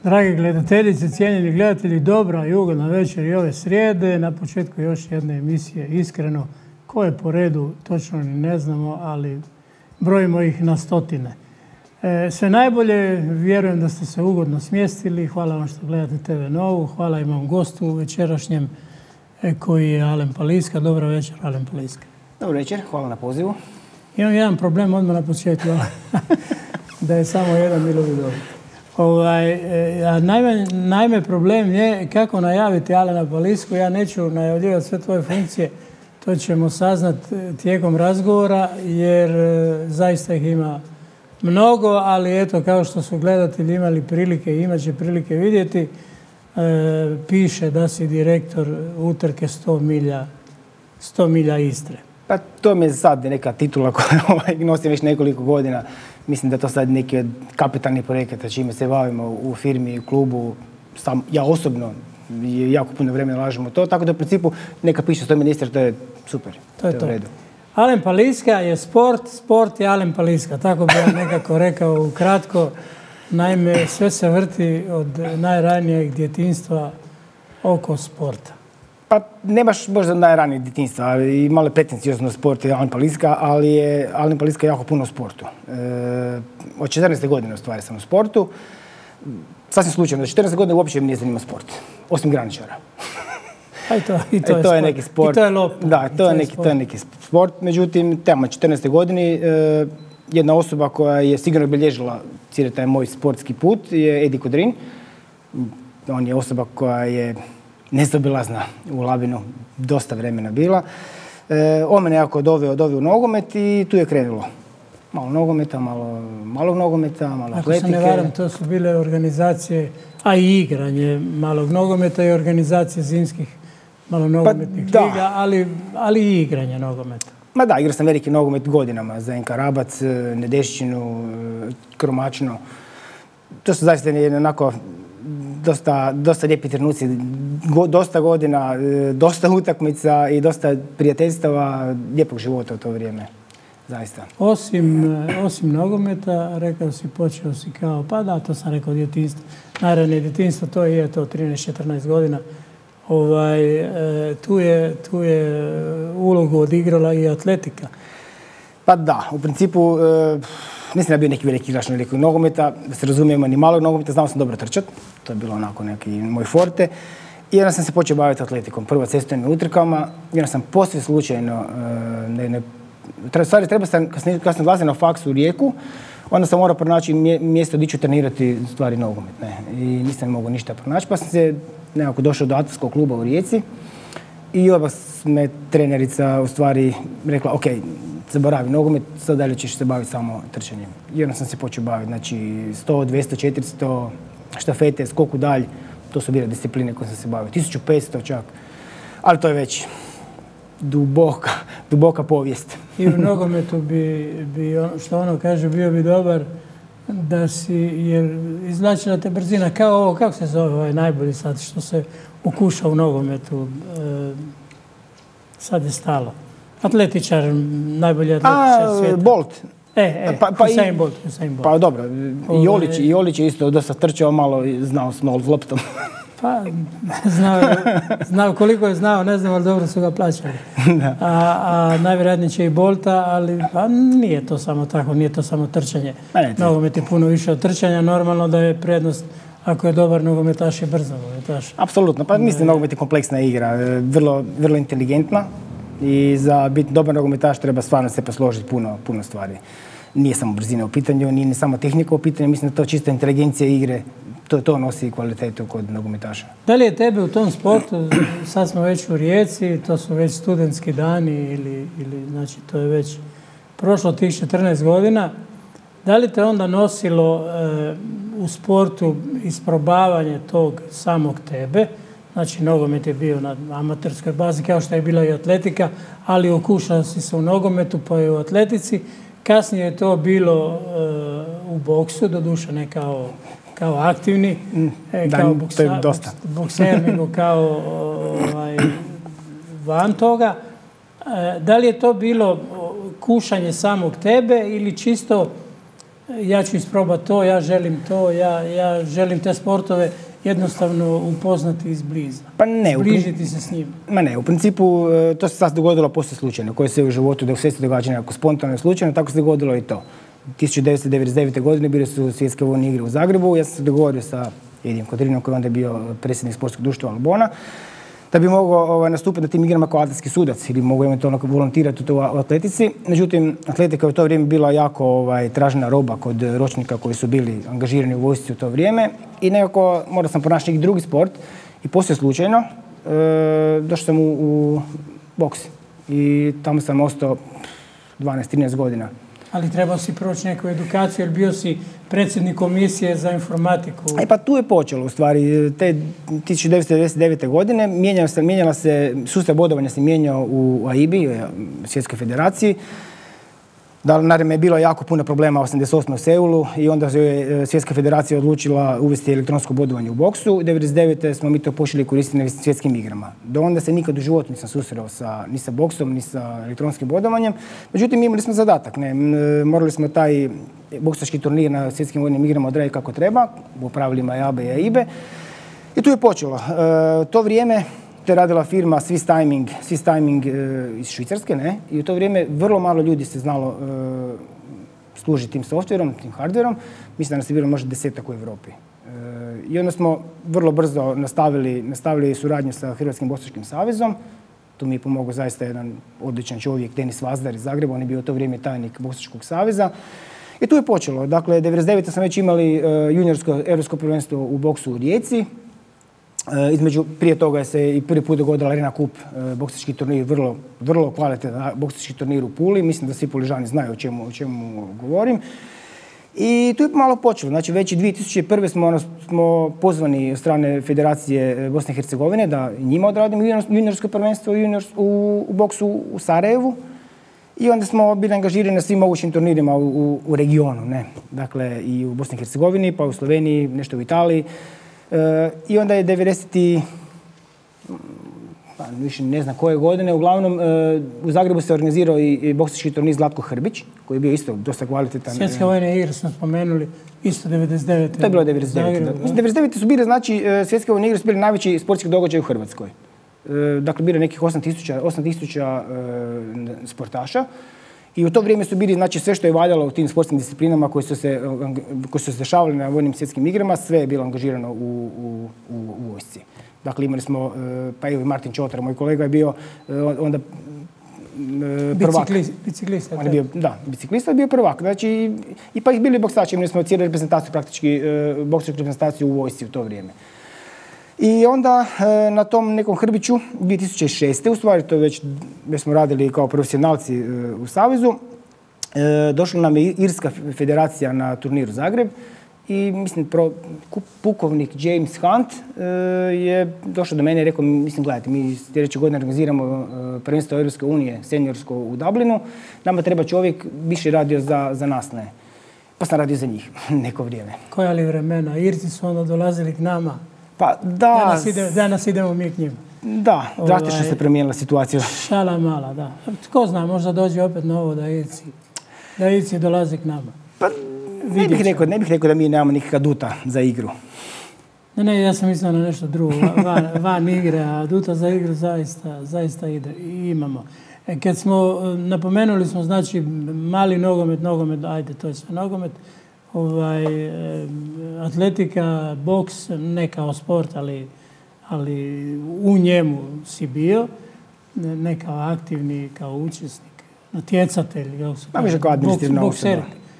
Dragi gledateljice, cijenjeni gledatelji, dobra i ugodna večer i ove srijede. Na početku još jedne emisije Iskreno. Ko je po redu, točno ni ne znamo, ali brojimo ih na stotine. Sve najbolje, vjerujem da ste se ugodno smjestili. Hvala vam što gledate TV Novu. Hvala imam gostu večerašnjem koji je Alen Paliska. Dobra večer, Alen Paliska. Dobro večer, hvala na pozivu. Imam jedan problem odmah na početku, da je samo jedan bilo bi dobro. Naime, problem je kako najaviti Alena Palisku. Ja neću najavljivati sve tvoje funkcije. To ćemo saznati tijekom razgovora jer zaista ih ima mnogo, ali eto, kao što su gledatelji imali prilike i imat će prilike vidjeti, piše da si direktor utrke 100 milja Istre. Pa to mi je sad neka titula koju nosim već nekoliko godina. Mislim da to sad neki od kapitalnih projekata čime se bavimo u firmi i u klubu. Ja osobno jako puno vremena lažem u to, tako da u principu neka piše 100 milja Istre, to je super. To je to. U redu. Alen Paliska je sport je Alen Paliska, tako bi ja nekako rekao ukratko. Naime, sve se vrti od najranijeg djetinjstva oko sporta. Pa ne baš možda najranijeg djetinjstva, ali malo pretenciozno sport je Alen Paliska, ali je Alen Paliska jako puno u sportu. Od 14. godine u stvari sam u sportu. Sasvim slučajno, od 14. godine uopće mi nije zanimao sport, osim graničara. To je neki sport. I to je lopta. Da, to je neki sport. Međutim, tamo 14. godini jedna osoba koja je sigurno obilježila cijeli taj moj sportski put je Edi Kodrin. On je osoba koja je nezaobilazna u Labinu, dosta vremena bila. On me nekako doveo u nogomet i tu je krenulo. Malo nogometa, malo malog nogometa, malo atletike. Ako se ne varam, to su bile organizacije, a i igranje malog nogometa i organizacije zimskih malonogometnih liga, ali i igranje nogometa. Ma da, igrao sam veliki nogomet godinama. za NK Rabac, Nedešćinu, Kromačno. To su zaista onako dosta lijepi trenuci, dosta godina, dosta utakmica i dosta prijateljstava, lijepog života u to vrijeme. Zaista. Osim nogometa, rekao si, počeo si kao, pa da, to sam rekao djetinjstvo. Najranije djetinjstvo, to je to 13-14 godina. Tu je ulogu odigrala i atletika. Pa da, u principu nisam da bio neki veliki igrač velikog nogometa, da se razumijemo ni malog nogometa, znao sam dobro trčati, to je bilo onako neki moj forte. I onda sam se počeo baviti atletikom, prvo cestovnim utrkama, i onda sam posve slučajno, treba sam, kad sam odlazio na faks u Rijeku, onda sam morao pronaći mjesto gdje ću trenirati stvari nogomet. I nisam mogao ništa pronaći, pa sam se nekako došao do atletskog kluba u Rijeci i odmah me trenerica u stvari rekla, ok, zaboravi nogomet, sad dalje ćeš se baviti samo trčanjem. I onda sam se počeo baviti, znači 100, 200, 400, štafete, skoku dalj, to su bile discipline koje sam se bavio, 1500 čak, ali to je već duboka povijest. I u nogometu bi što ono kaže, bio bi dobar da si, jer izvlačila te brzina, kao ovo, kako se zove ovaj najbolji sad, što se ukuša u nogometu, sad je stalo. Atletičar, najbolji atletičar svijeta. Bolt. Usain Bolt. Pa dobro, i Jolić je isto dosta trčao, malo znao s loptom. Pa, znao koliko je znao, ne znam, ali dobro su ga plaćali. A najvjerojatnije će i Bolta, ali pa nije to samo tako, nije to samo trčanje. Nogomet je puno više od trčanja, normalno da je prednost ako je dobar nogometaš i brzo nogometaš. Apsolutno, pa mislim nogomet je kompleksna igra, vrlo inteligentna i za biti dobar nogometaš treba stvarno se posložiti puno stvari. Nije samo brzina u pitanju, nije samo tehnika u pitanju, mislim da to čista inteligencija igre, to nosi kvalitetu kod nogometaša. Da li je tebe u tom sportu, sad smo već u Rijeci, to su već studentski dani ili znači to je već prošlo tih 14 godina, da li te onda nosilo u sportu isprobavanje tog samog tebe, znači nogomet je bio na amaterskoj bazi kao što je bila i atletika, ali okušao si se u nogometu pa i u atletici, kasnije je to bilo u boksu, doduše ne kao aktivni, kao bokser, nego kao van toga. Da li je to bilo kušanje samog tebe ili čisto ja ću isprobati to, ja želim to, ja želim te sportove jednostavno upoznati izbliza. Pa ne. Zbližiti se s njim. Ma ne, u principu to se sad dogodilo poslije slučajno, koje se u životu dok sve se događa nekako spontano i slučajno, tako se dogodilo i to. 1999. godine bile su svjetske vojne igre u Zagrebu, ja sam se dogovorio sa Edijem Kotrinom koji je onda bio predsjednik sportskog društva Albona, da bi mogao nastupiti na tim igrama kao atletski sudac ili mogu eventualno volontirati u atletici. Međutim, atletika je u to vrijeme bila jako tražena roba kod ročnika koji su bili angažirani u vojsci u to vrijeme i nekako morao sam pronaći neki drugi sport i poslije slučajno došao sam u boks i tamo sam ostao 12-13 godina. Ali trebao si proći neku edukaciju jer bio si predsjednik komisije za informatiku. Pa tu je počelo u stvari. Te 1999. godine mijenjala se, sustav bodovanja se mijenjao u AIB-i, Svjetskoj federaciji. Naravno je bilo jako puno problema 88. u Seulu i onda je Svjetska federacija odlučila uvesti elektronsko bodovanje u boksu. 1999. smo mi to počeli koristiti na svjetskim igrama. Do onda se nikad u životu nisam susreo ni sa boksom, ni sa elektronskim bodovanjem. Međutim, imali smo zadatak. Morali smo taj boksački turnir na svjetskim vojnim igrama odraditi kako treba, u pravilima ABE i AIBE. I tu je počelo. To vrijeme to je radila firma Swiss Timing iz Švicarske, ne? I u to vrijeme vrlo malo ljudi se znalo služiti tim softverom, tim hardverom. Mislim da nas je bilo možda 10-ak u Europi. I onda smo vrlo brzo nastavili suradnju sa Hrvatskim boksačkim savezom. Tu mi je pomogao zaista jedan odličan čovjek, Denis Vazdar iz Zagreba. On je bio u to vrijeme tajnik boksačkog saveza. I tu je počelo. Dakle, 1999. smo već imali juniorsko europsko prvenstvo u boksu u Rijeci. Prije toga se i prvi put dogodila Arena Cup boksački turnir, vrlo kvalitetan boksački turnir u Puli. Mislim da svi Puližani znaju o čemu govorim. I tu je malo počelo. Znači, već i 2001. smo pozvani od strane Federacije Bosne i Hercegovine da njima odradimo juniorsko prvenstvo u boksu u Sarajevu. I onda smo bili angažirani na svim mogućim turnirima u regionu. Ne? Dakle, i u Bosni i Hercegovini, pa u Sloveniji, nešto u Italiji. I onda je 90. Više ne znam koje godine, uglavnom u Zagrebu se organizirao i boksački turnir Zlatko Hrbić, koji je bio isto dosta kvalitetan. Svjetske vojne igre smo spomenuli, isto 99. To je bilo 99. 99. su bile, znači, svjetske vojne igre su bili najveći sportski događaj u Hrvatskoj. Dakle, bilo nekih 8000 sportaša. I u to vrijeme su bili, znači, sve što je valjalo u tim sportskim disciplinama koji su se dešavali na vojnim svjetskim igrama, sve je bilo angažirano u vojsci. Dakle, imali smo, pa evo i Martin Čotar, moj kolega je bio onda prvak. Biciklista. On je bio, da, biciklista je bio prvak. Znači, i pa ih bili boksači, imali smo cijelu reprezentaciju, praktički boksačku reprezentaciju u vojsci u to vrijeme. I onda na tom nekom Hrbiću 2006. u stvari to već smo radili kao profesionalci u Savezu, došla nam je Irska federacija na turniru Zagreb i mislim pukovnik James Hunt je došao do mene i rekao, mislim gledajte, mi sljedeće godine organiziramo prvenstvo Europske unije seniorsko u Dublinu, nama treba čovjek više radio za nas, ne. Pa sam radio za njih neko vrijeme. Koja li vremena? Irci su onda dolazili k nama. Pa da. Danas idemo mi k njima. Da, drastično se promijenila situacija. Šala mala, da. Tko zna, možda dođe opet novo da Irci dolaze k nama. Pa ne bih rekao da mi nemamo nikakva duta za igru. Ne, ja sam mislio na nešto drugo, van igre, a duta za igru zaista imamo. Kad smo, napomenuli smo, znači, mali nogomet, ajde, to je sve nogomet, atletika, boks, ne kao sport, ali u njemu si bio, ne kao aktivni, kao učesnik, natjecatelj, bokser.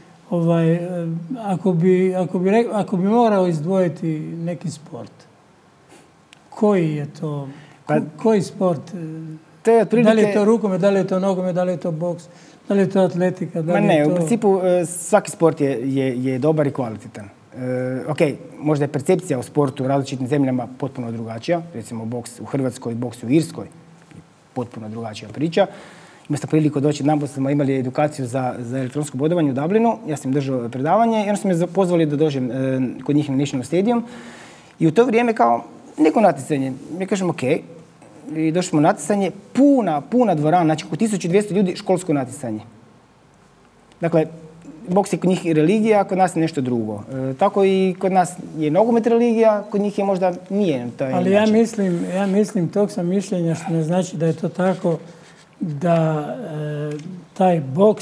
Ako bi morao izdvojiti neki sport, koji je to, koji sport? Da li je to rukomet, da li je to nogomet, da li je to boks, da li je to atletika? U principu svaki sport je dobar i kvalitetan. Ok, možda je percepcija o sportu u različitim zemljama potpuno drugačija. Recimo boks u Hrvatskoj, boks u Irskoj, potpuno drugačija priča. Imao sam priliku doći, jedanput smo imali edukaciju za elektronsko bodovanje u Dublinu. Ja sam im držao predavanje i onda su me pozvali da dođem kod njih na National Stadium. I u to vrijeme kao neko natjecanje. Mi kažem ok. I došli smo na natjecanje, puna dvorana, znači oko 1200 ljudi, školsko natjecanje. Dakle, boks je kod njih religija, a kod nas je nešto drugo. Tako i kod nas je nogomet religija, kod njih je možda nije. Ali ja mislim, tog sam mišljenja, što ne znači da je to tako, da taj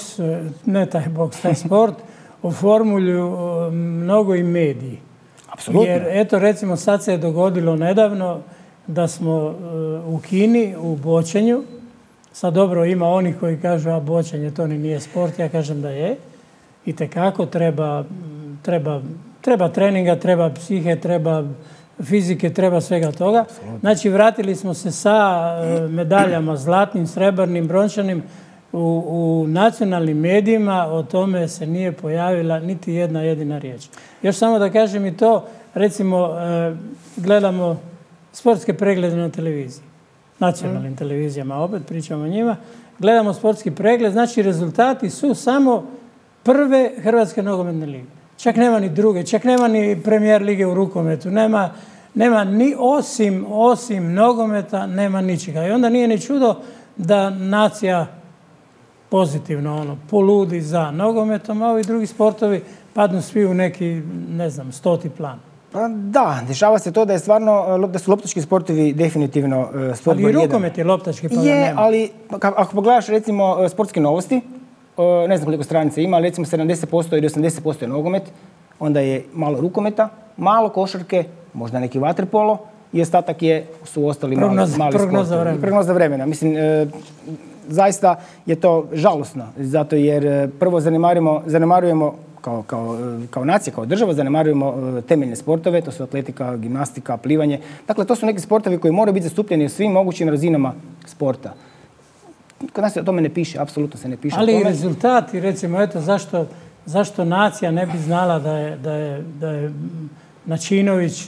sport oformulju mnogo i mediji. Apsolutno. Jer eto recimo sad se je dogodilo nedavno da smo u Kini u bočenju. Sad dobro, ima onih koji kažu a bočenje to ni nije sport, ja kažem da je. Itekako treba treninga, treba psihe, treba fizike, treba svega toga. Znači vratili smo se sa medaljama zlatnim, srebrnim, brončanim. U nacionalnim medijima o tome se nije pojavila niti jedna jedina riječ. Još samo da kažem i to, recimo gledamo sportske preglede na televiziji. Nacionalnim televizijama, opet pričamo o njima. Gledamo sportski pregled, znači rezultati su samo prve Hrvatske nogometne lige. Čak nema ni druge, čak nema ni premijer lige u rukometu, nema ni osim nogometa, nema ničega. I onda nije ni čudo da nacija pozitivno poludi za nogometom, a ovi drugi sportovi padnu svi u neki, 100. plan. Da, dešava se to da je stvarno, da su loptački sportovi definitivno sport broj 1. Ali i rukomet je loptački, pa je, ali ako pogledaš recimo sportske novosti, ne znam koliko stranica ima, ali recimo 70% ili 80% je nogomet, onda je malo rukometa, malo košarke, možda neki vaterpolo i ostatak su ostali mali sportovi. Prognoza vremena. Mislim, zaista je to žalosno, zato jer prvo zanemarujemo kao nacija, kao država, zanemarujemo temeljne sportove, to su atletika, gimnastika, plivanje. Dakle, to su neki sportovi koji moraju biti zastupljeni u svim mogućim razinama sporta. Kod nas se o tome ne piše, apsolutno se ne piše. Ali i rezultati, recimo, eto, zašto nacija ne bi znala da je Načinović,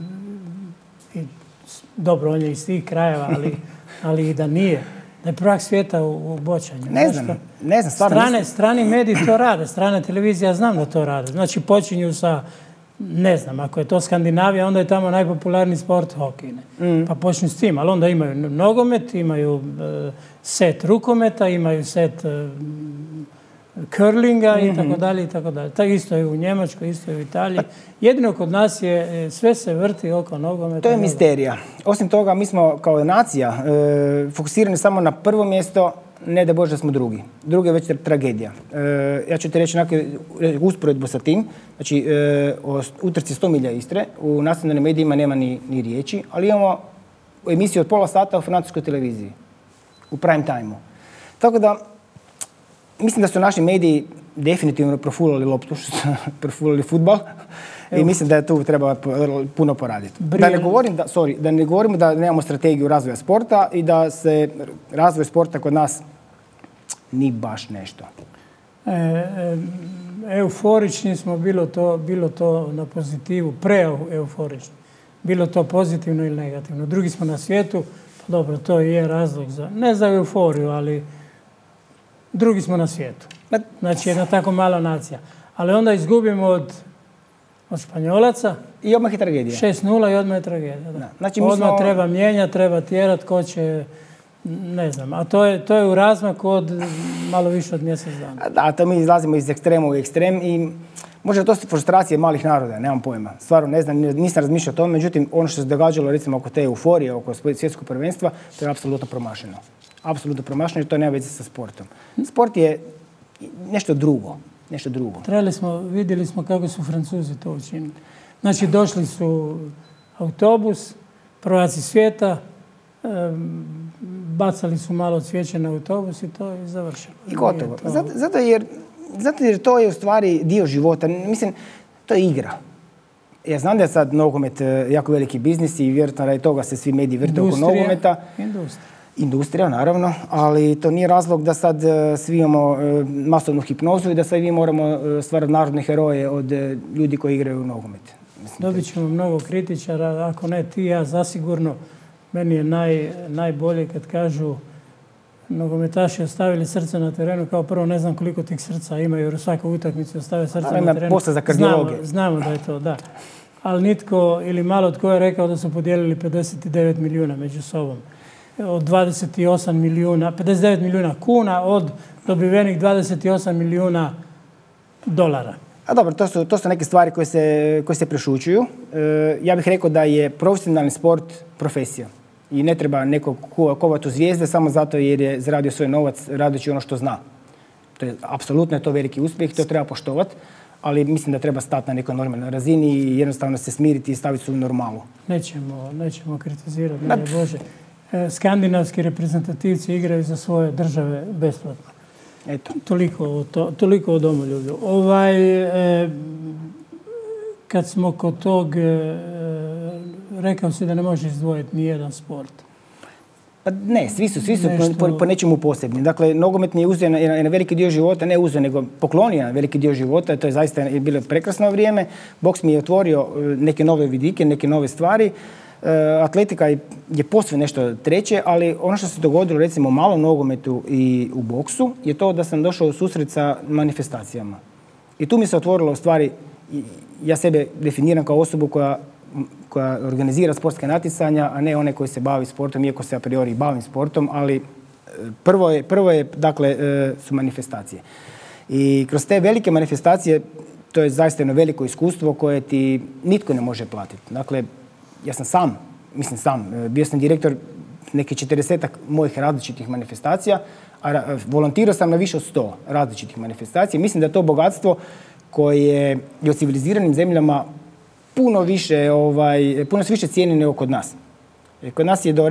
dobro, on je iz tih krajeva, ali i da nije. Da je prvak svijeta u bočanju. Ne znam, stvarno. Strani mediji to rade, strane televizije, ja znam da to rade. Znači počinju sa, ne znam, ako je to Skandinavija, onda je tamo najpopularniji sport hokej. Pa počnu s tim, ali onda imaju nogomet, imaju set rukometa, imaju set curlinga i tako dalje i tako dalje. Tako isto je u Njemačkoj, isto je u Italiji. Jedino kod nas je, sve se vrti oko nogometa. To je misterija. Osim toga, mi smo kao nacija fokusirani samo na prvo mjesto, ne da Bože da smo drugi. Drugi je već tragedija. Ja ću ti reći usporedbu sa tim. Znači, o utrci 100 milja Istre u nacionalnim medijima nema ni riječi, ali imamo emisiju od pola sata u francuskoj televiziji. U prime time-u. Tako da, mislim da su naši mediji definitivno profulali loptu, profulali fudbal i mislim da je tu treba puno poraditi. Da ne govorimo da nemamo strategiju razvoja sporta i da se razvoj sporta kod nas ni baš nešto. Euforični smo, bilo to na pozitivu, euforični. Bilo to pozitivno ili negativno. Drugi smo na svijetu, pa dobro, to je razlog ne za euforiju, ali drugi smo na svijetu. Znači, jedna tako mala nacija. Ali onda izgubimo od Španjolaca. I odmah je tragedija. 6:0 i odmah je tragedija. Da. Znači, odmah treba mijenjati, treba tjerati, ko će, ne znam. A to je u razmaku od malo više od mjesec dana. Da, to mi izlazimo iz ekstrema u ekstrem i možda to su frustracije malih naroda, nemam pojma. Stvarno ne znam, nisam razmišljao o tome, međutim, ono što se događalo recimo oko te euforije, oko svjetskog prvenstva, to je apsolutno promašeno. Apsolutno promašeno jer to nema veze sa sportom. Sport je nešto drugo. Vidjeli smo kako su Francuzi to učinili. Znači, došli su autobus, prvaci svijeta, bacali su malo cvijeće na autobus i to je završeno. I gotovo. Zato jer to je u stvari dio života. Mislim, to je igra. Ja znam da je sad nogomet jako veliki biznis i vjerojatno radi toga se svi mediji vrte oko nogometa. Industrija, naravno, ali to nije razlog da sad svi imamo masovnu hipnozu i da sad vi moramo stvarati narodne heroje od ljudi koji igraju u nogomet. Dobit ćemo mnogo kritičara, ako ne ti, ja zasigurno. Meni je najbolje kad kažu nogometaši ostavili srce na terenu, kao prvo ne znam koliko tih srca imaju, jer u svakoj utakmici ostave srce na terenu. Posle za kardiologe. Znamo da je to, da. Ali nitko ili malo tko je rekao da su podijelili 59 milijuna među sobom. Od 28 milijuna, 59 milijuna kuna od dobivenih 28 milijuna dolara. A dobro, to su neke stvari koje se prešućuju. Ja bih rekao da je profesionalni sport profesija. I ne treba neko kovati u zvijezde samo zato jer je zaradio svoj novac radeći ono što zna. To je apsolutno to veliki uspjeh, to treba poštovati, ali mislim da treba stati na nekoj normalnoj razini i jednostavno se smiriti i staviti se u normalu. Nećemo kritizirati, ne Bože. Skandinavski reprezentativci igraju za svoje države besplatno. Eto. Toliko o domoljublju. Kad smo kod tog, rekao si da ne možeš izdvojiti nijedan sport. Ne, svi su po nečemu posebni. Dakle, nogomet mi je uzeo na veliki dio života, ne uzeo, nego poklonio na veliki dio života. To je zaista bilo prekrasno vrijeme. Boks mi je otvorio neke nove vidike, neke nove stvari. Atletika je posve nešto treće, ali ono što se dogodilo recimo u malom nogometu i u boksu je to da sam došao u susret sa manifestacijama. I tu mi se otvorilo u stvari, ja sebe definiram kao osobu koja organizira sportske natjecanja, a ne one koji se bavi sportom, iako se a priori bavim sportom, ali prvo je dakle, su manifestacije. I kroz te velike manifestacije, to je zaista jedno veliko iskustvo koje ti nitko ne može platiti. Dakle, ja sam bio sam direktor nekih 40-ak mojih različitih manifestacija, a volontirao sam na više od 100 različitih manifestacija. Mislim da je to bogatstvo koje je u civiliziranim zemljama puno više cijeni nego kod nas. Kod nas je do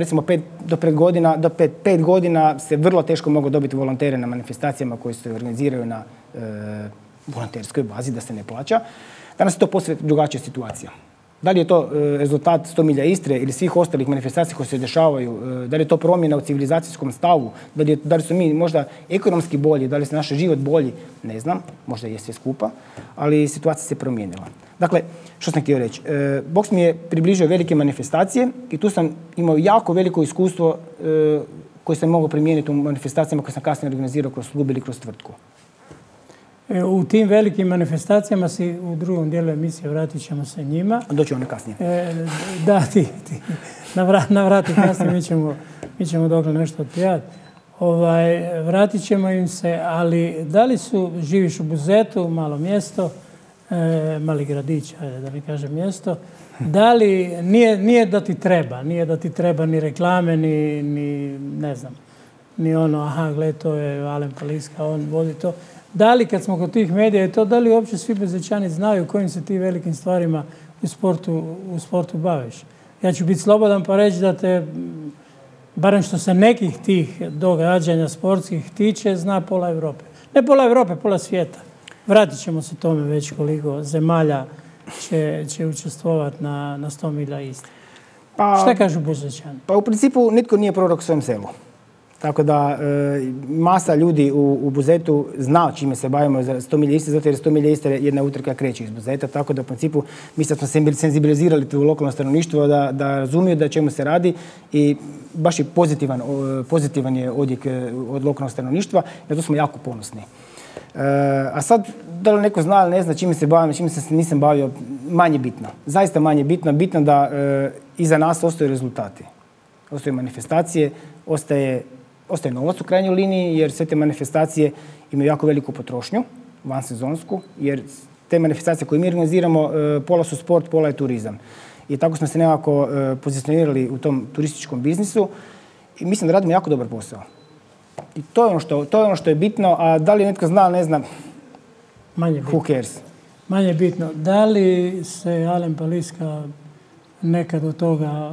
5 godina se vrlo teško moglo dobiti volontere na manifestacijama koje se organiziraju na volonterskoj bazi, da se ne plaća. Danas je to posve drugačija situacija. Da li je to rezultat 100 milja Istre ili svih ostalih manifestacija koje se dešavaju, da li je to promjena u civilizacijskom stavu, da li su mi možda ekonomski bolji, da li je naš život bolji, ne znam, možda je sve skupa, ali situacija se promijenila. Dakle, što sam htio reći, boks mi je približio velike manifestacije i tu sam imao jako veliko iskustvo koje sam mogao primijeniti u manifestacijama koje sam kasnije organizirao kroz klub ili kroz tvrtku. U tim velikim manifestacijama si u drugom dijelu emisije, vratit ćemo se njima. Doći one kasnije. Da, ti navrati kasnije, mi ćemo dokle nešto otpijati. Vratit ćemo im se, ali da li živiš u Buzetu, malo mjesto, mali gradić, ajde da ne kažem mjesto, da li, nije da ti treba ni reklame, ni ne znam, ni ono, aha, gled, to je Alen Paliska, on vodi to. Da li, kad smo kod tih medija, da li uopće svi Buzećani znaju kojim se ti velikim stvarima u sportu baviš? Ja ću biti slobodan pa reći da te, barem što se nekih tih događanja sportskih tiče, zna pola Europe. Ne pola Europe, pola svijeta. Vratit ćemo se tome već koliko zemalja će učestvovati na 100 milja Istre. Šta kažu Buzećani? Pa u principu nitko nije prorok u svojem selu. Tako da masa ljudi u Buzetu zna čime se bavimo za 100 milja Istre, zato jer 100 milja Istre jedna utrka kreće iz Buzeta, tako da u principu mi smo senzibilizirali tu lokalno stanovništvo da razumiju da čemu se radi i baš je pozitivan je odjek od lokalnog stanovništva i na to smo jako ponosni. A sad, da li neko zna ili ne zna čime se bavim, čime se nisam bavio, manje bitno. Zaista manje bitno. Bitno da iza nas ostaju rezultati. Ostaju manifestacije, ostaje novac u krajnjoj liniji, jer sve te manifestacije imaju jako veliku potrošnju, vansezonsku, jer te manifestacije koje mi organiziramo, pola su sport, pola je turizam. I tako smo se nekako pozicionirali u tom turističkom biznisu i mislim da radimo jako dobar posao. I to je ono što je bitno, a da li netko zna, ne znam, who cares? Manje bitno. Da li se Alen Paliska nekad od toga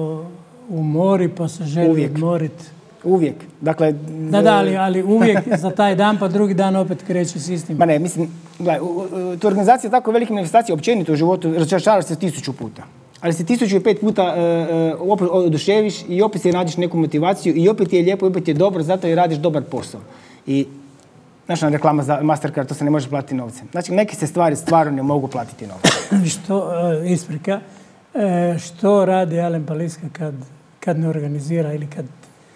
umori pa se želi odmoriti? Uvijek. Dakle, ali uvijek za taj dan, pa drugi dan opet kreće s istim. Ma ne, mislim, gledaj, tu organizacija tako velike manifestacije općenito u životu razočaravaš se 1000 puta. Ali se 1005 puta oduševiš i opet si nađeš neku motivaciju i opet je lijepo, opet je dobro, zato i radiš dobar posao. I naša reklama za Mastercard, to se ne može platiti novcem. Znači, neke se stvari stvarno ne mogu platiti novcem. Isprika, što radi Alen Paliska kad ne organizira ili kad...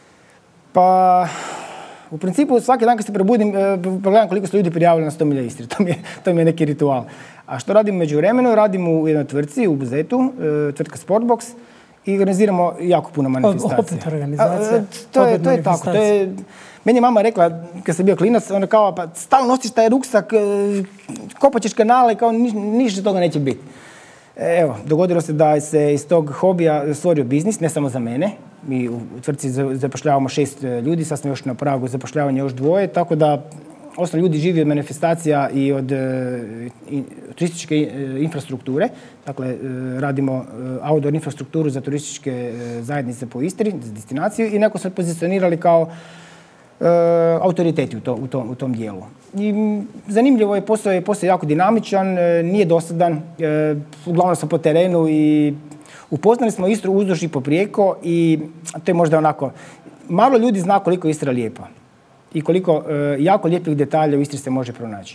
Pa, u principu svaki dan kad se probudim, pogledam koliko se ljudi prijavili na 100 milja Istre. To mi je neki ritual. A što radim među vremenu? Radim u jednoj tvrtci u Buzetu, tvrtka Sportbox. I organiziramo jako puno manifestacija. Opet organizacija. To je tako. Meni je mama rekla, kad sam bio klinac, ona kao, pa stalno nosiš taj ruksak, kopat ćeš kanale, kao ništa toga neće biti. Evo, dogodilo se da se iz tog hobija stvorio biznis, ne samo za mene. Mi u tvrtci zapošljavamo 6 ljudi, sad smo još na pragu zapošljavanja još 2, tako da ostali ljudi živi od manifestacija i od turističke infrastrukture. Dakle, radimo outdoor infrastrukturu za turističke zajednice po Istri, za destinaciju, i neko smo pozicionirali kao autoriteti u tom dijelu. I zanimljivo je, posao je jako dinamičan, nije dosadan, uglavnom sam po terenu i upoznali smo Istru uzduž i poprijeko i to je možda onako, malo ljudi zna koliko je Istra lijepa i koliko jako lijepih detalja u Istri se može pronaći.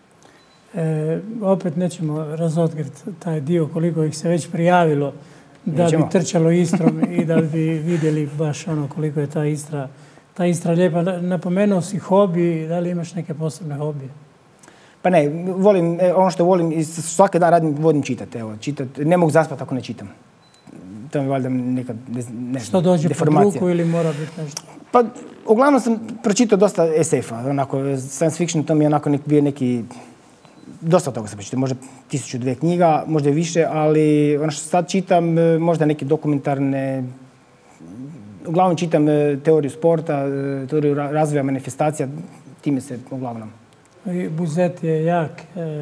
Opet nećemo razotkriti taj dio koliko ih se već prijavilo da bi trčalo Istrom i da bi vidjeli baš ono koliko je ta Istra lijepa. Napomenuo si hobi, da li imaš neke posebne hobije? Pa ne, volim, ono što volim, svaki dan volim čitati. Ne mogu zaspati ako ne čitam. To mi valjda neka deformacija. Što dođe pod ruku ili mora biti nešto? Pa, uglavnom sam pročitao dosta SF-a, onako, science fiction, to mi je onako bio neki, dosta toga sam pročitao, možda 1002 knjiga, možda i više, ali ono što sad čitam, možda neke dokumentarne, uglavnom čitam teoriju sporta, teoriju razvoja manifestacija, time se uglavnom. Buzet je jak,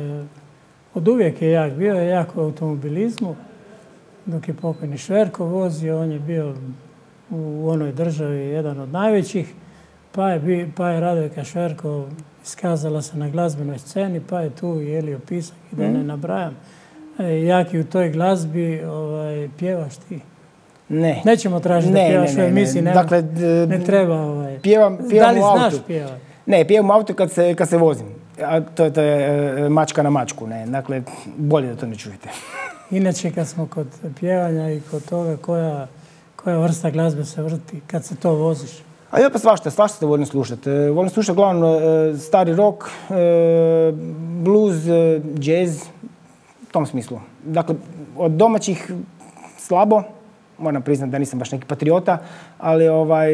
od uvijek je jak, bio je jak u automobilizmu, dok je pokojni Šverko vozio, on je bio u onoj državi jedan od najvećih, pa je Radojka Šverko iskazala se na glazbenoj sceni, pa je tu i Elio Pisak i da ne nabrajam. Jak i u toj glazbi, pjevaš ti? Ne. Nećemo tražiti da pjevaš u emisiji, ne treba. Da li znaš pjevati? Ne, pjevam u autu kad se vozim. A to je mačka na mačku, ne. Dakle, bolje da to ne čujete. Inače, kad smo kod pjevanja i kod toga koja vrsta glazbe se vrti kad se to voziš? A ja pa svašta se volim slušati. Volim slušati uglavnom stari rock, blues, jazz, u tom smislu. Dakle, od domaćih slabo, moram priznati da nisam baš neki patriota, ali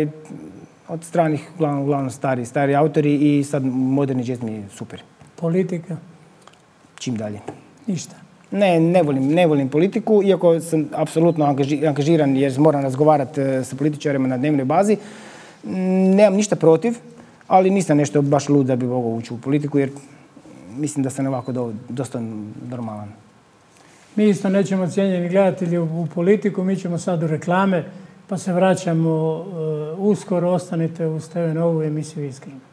od stranih uglavnom stari autori i sad moderni jazz mi je super. Politika? Čim dalje. Ništa? Ne volim politiku, iako sam apsolutno angažiran jer moram razgovarati sa političarima na dnevnoj bazi. Nemam ništa protiv, ali nisam nešto baš lud da bi mogao ući u politiku jer mislim da sam ovako dosta normalan. Mi isto nećemo, cijenjeni gledatelji, u politiku, mi ćemo sad u reklame, pa se vraćamo uskoro. Ostanite uz TV Novu emisiju Iskreno.